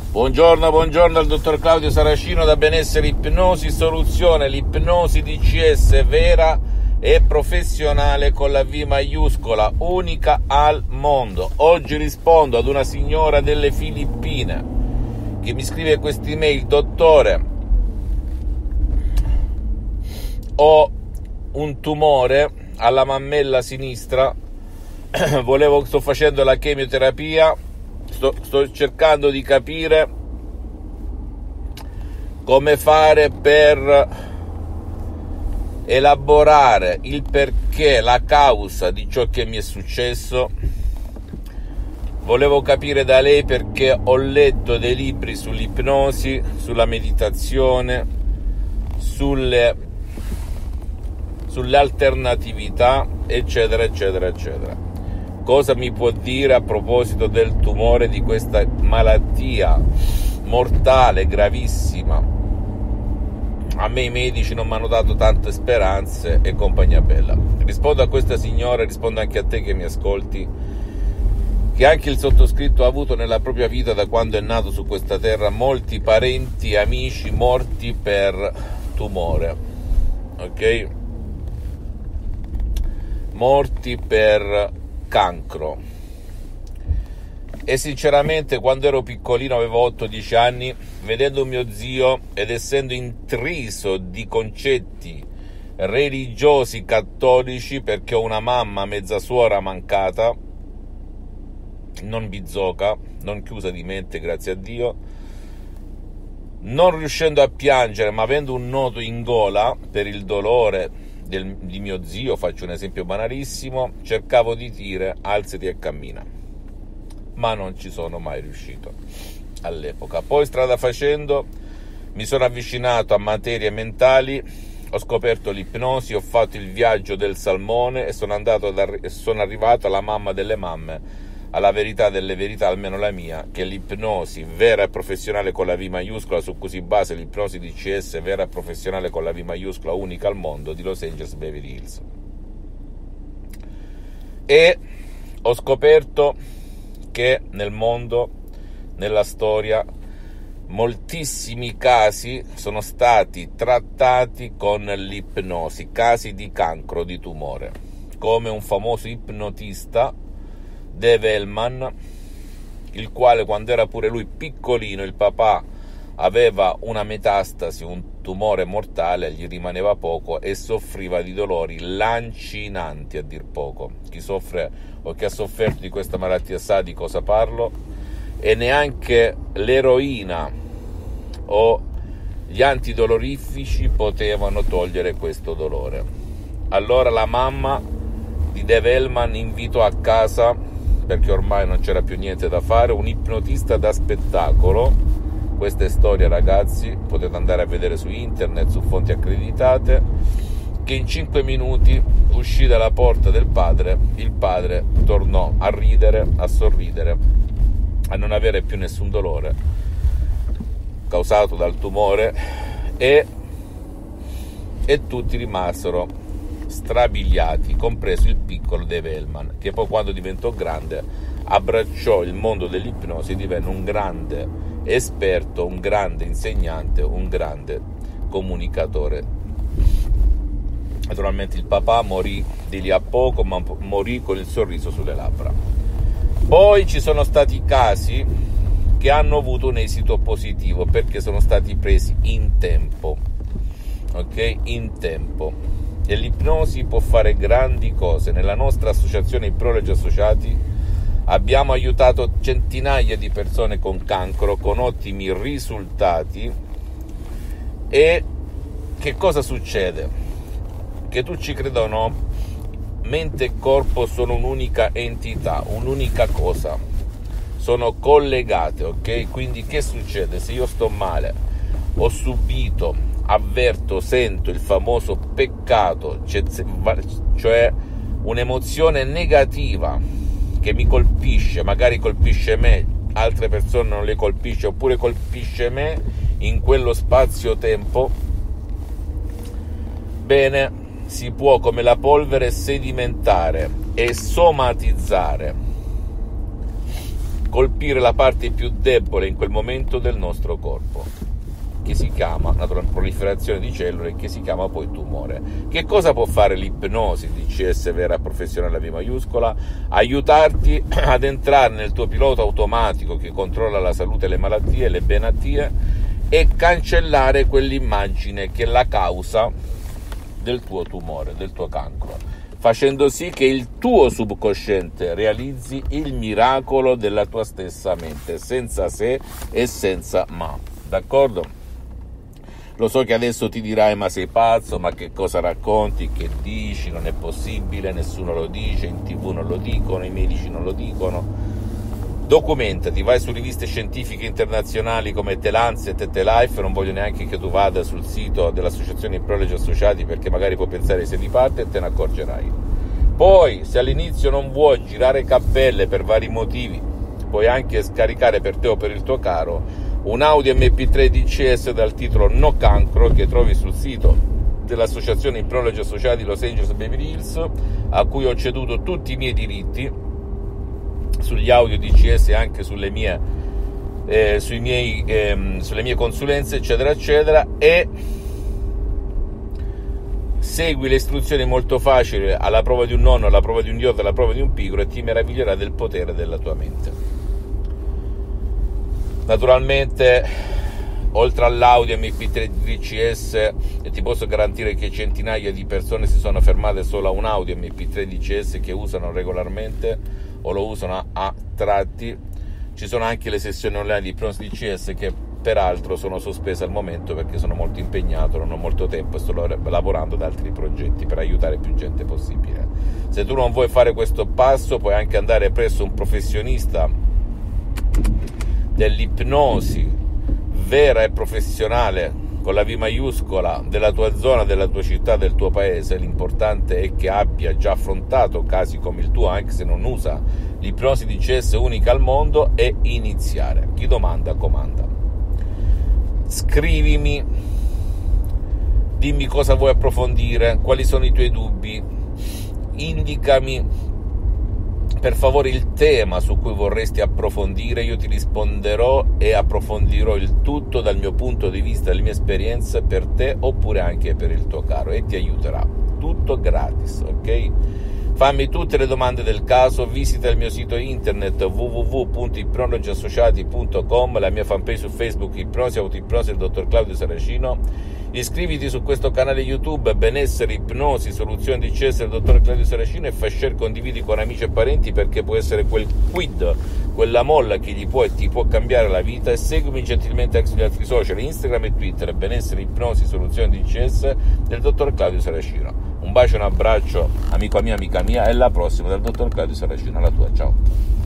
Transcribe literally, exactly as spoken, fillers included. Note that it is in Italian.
Buongiorno, buongiorno al dottor Claudio Saracino da Benessere Ipnosi Soluzione, l'ipnosi D C S vera e professionale con la V maiuscola, unica al mondo. Oggi rispondo ad una signora delle Filippine che mi scrive questa email: dottore, ho un tumore alla mammella sinistra, volevo, sto facendo la chemioterapia, sto, sto cercando di capire come fare per elaborare il perché, la causa di ciò che mi è successo. Volevo capire da lei perché ho letto dei libri sull'ipnosi, sulla meditazione, sulle, sulle alternatività, eccetera, eccetera, eccetera. Cosa mi può dire a proposito del tumore, di questa malattia mortale, gravissima? A me i medici non mi hanno dato tante speranze e compagnia bella. Rispondo a questa signora, rispondo anche a te che mi ascolti, che anche il sottoscritto ha avuto nella propria vita, da quando è nato su questa terra, molti parenti e amici morti per tumore, ok? Morti per cancro. E sinceramente, quando ero piccolino, avevo otto dieci anni, vedendo mio zio ed essendo intriso di concetti religiosi cattolici, perché ho una mamma mezza suora mancata, non bizzoca, non chiusa di mente, grazie a Dio, non riuscendo a piangere ma avendo un nodo in gola per il dolore del, di mio zio, faccio un esempio banalissimo, cercavo di dire alzati e cammina, ma non ci sono mai riuscito all'epoca. Poi, strada facendo, mi sono avvicinato a materie mentali, ho scoperto l'ipnosi, ho fatto il viaggio del salmone e sono andato ad arri- sono arrivato alla mamma delle mamme, alla verità delle verità, almeno la mia, che l'ipnosi vera e professionale con la V maiuscola, su cui si basa l'ipnosi D C S vera e professionale con la V maiuscola, unica al mondo, di Los Angeles Beverly Hills. E ho scoperto che nel mondo, nella storia, moltissimi casi sono stati trattati con l'ipnosi, casi di cancro, di tumore, come un famoso ipnotista, Dave Hellman, il quale, quando era pure lui piccolino, il papà aveva una metastasi, un tumore mortale, gli rimaneva poco e soffriva di dolori lancinanti, a dir poco. Chi soffre o chi ha sofferto di questa malattia sa di cosa parlo, e neanche l'eroina o gli antidolorifici potevano togliere questo dolore. Allora la mamma di Dave Hellman invitò a casa, perché ormai non c'era più niente da fare, un ipnotista da spettacolo. Questa è storia, ragazzi, potete andare a vedere su internet, su fonti accreditate, che in cinque minuti uscì dalla porta del padre, il padre tornò a ridere, a sorridere, a non avere più nessun dolore causato dal tumore, e, e tutti rimasero strabiliati, compreso il piccolo Dave Hellman, che poi, quando diventò grande, abbracciò il mondo dell'ipnosi e divenne un grande esperto, un grande insegnante, un grande comunicatore. Naturalmente il papà morì di lì a poco, ma morì con il sorriso sulle labbra. Poi ci sono stati casi che hanno avuto un esito positivo, perché sono stati presi in tempo, ok? In tempo. E l'ipnosi può fare grandi cose. Nella nostra associazione Ipnologi Associati abbiamo aiutato centinaia di persone con cancro, con ottimi risultati. E che cosa succede? Che tu ci creda o no, mente e corpo sono un'unica entità, un'unica cosa, sono collegate, ok? Quindi che succede? Se io sto male, ho subito, avverto, sento il famoso peccato, cioè un'emozione negativa che mi colpisce, magari colpisce me, altre persone non le colpisce, oppure colpisce me in quello spazio-tempo, bene, si può, come la polvere, sedimentare e somatizzare colpire la parte più debole in quel momento del nostro corpo, che si chiama naturalmente proliferazione di cellule, che si chiama poi tumore. Che cosa può fare l'ipnosi D C S vera e professionale a V maiuscola? Aiutarti ad entrare nel tuo pilota automatico che controlla la salute, le malattie, le benattie, e cancellare quell'immagine che è la causa del tuo tumore, del tuo cancro, facendo sì che il tuo subconsciente realizzi il miracolo della tua stessa mente, senza se e senza ma, d'accordo? Lo so che adesso ti dirai: ma sei pazzo, ma che cosa racconti, che dici, non è possibile, nessuno lo dice, in tv non lo dicono, i medici non lo dicono. Documentati, vai su riviste scientifiche internazionali come The Lancet e The Life. Non voglio neanche che tu vada sul sito dell'associazione Ipnologi Associati, perché magari puoi pensare sei di parte e te ne accorgerai. Poi, se all'inizio non vuoi girare cappelle per vari motivi, puoi anche scaricare per te o per il tuo caro un audio M P tre D C S dal titolo No Cancro, che trovi sul sito dell'associazione Ipnologi Associati Los Angeles Beverly Hills, a cui ho ceduto tutti i miei diritti sugli audio D C S e anche sulle mie, eh, sui miei, ehm, sulle mie consulenze, eccetera eccetera, e segui le istruzioni molto facili, alla prova di un nonno, alla prova di un idiota, alla prova di un pigro, e ti meraviglierai del potere della tua mente. Naturalmente, oltre all'audio M P tre D C S, e ti posso garantire che centinaia di persone si sono fermate solo a un audio M P tre D C S che usano regolarmente o lo usano a tratti, ci sono anche le sessioni online di ipnosi D C S che peraltro sono sospese al momento perché sono molto impegnato, non ho molto tempo e sto lavorando ad altri progetti per aiutare più gente possibile. Se tu non vuoi fare questo passo, puoi anche andare presso un professionista dell'ipnosi vera e professionale con la V maiuscola della tua zona, della tua città, del tuo paese. L'importante è che abbia già affrontato casi come il tuo, anche se non usa l'ipnosi D C S unica al mondo, e iniziare. Chi domanda comanda. Scrivimi, dimmi cosa vuoi approfondire, quali sono i tuoi dubbi, indicami per favore il tema su cui vorresti approfondire. Io ti risponderò e approfondirò il tutto dal mio punto di vista, dalle mie esperienze, per te oppure anche per il tuo caro, e ti aiuterà, tutto gratis, ok? Fammi tutte le domande del caso, visita il mio sito internet w w w punto ipnologi associati punto com, la mia fanpage su Facebook Ipnosi Autoipnosi del dottor Claudio Saracino. Iscriviti su questo canale YouTube Benessere, Ipnosi, Soluzioni D C S del dottor Claudio Saracino, e fai share, condividi con amici e parenti, perché può essere quel quid, quella molla che gli può e ti può cambiare la vita. E seguimi gentilmente anche sugli altri social, Instagram e Twitter, Benessere, Ipnosi, Soluzioni D C S del dottor Claudio Saracino. Un bacio e un abbraccio, amico mio, amica mia, e alla prossima dal dottor Claudio Saracino. Alla tua, ciao.